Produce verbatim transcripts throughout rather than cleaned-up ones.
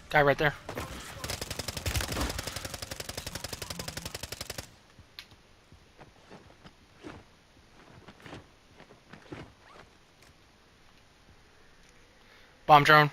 Guy right there. Bomb drone.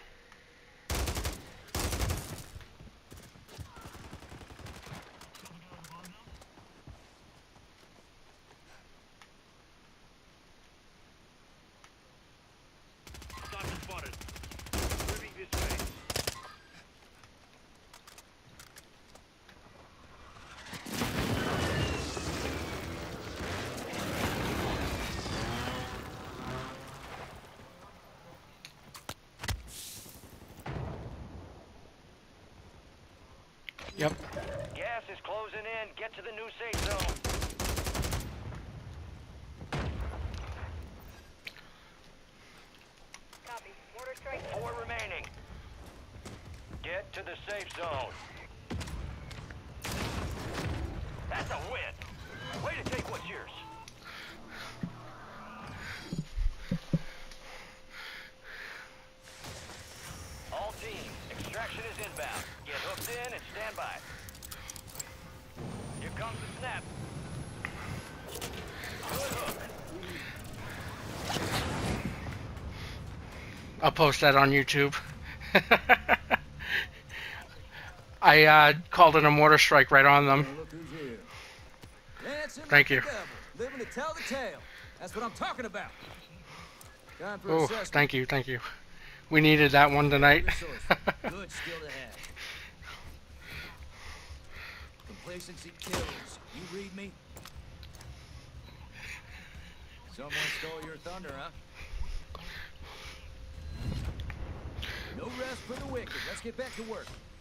Yep. Gas is closing in. Get to the new safe zone. Copy. Mortar strike. Four remaining. Get to the safe zone. That's a win. Way to take what's yours. All teams, extraction is inbound. Get hooked in and stand by. Here comes the snap. Good hook. I'll post that on YouTube. I uh, called it a mortar strike right on them. Look who's here. Dancing Thank like you. the devil, living to tell the tale. That's what I'm talking about. Time for Oh, assessment. thank you, thank you. We needed that one tonight. Resourceful. Good skill to have. Complacency kills. You read me? Someone stole your thunder, huh? No rest for the wicked. Let's get back to work.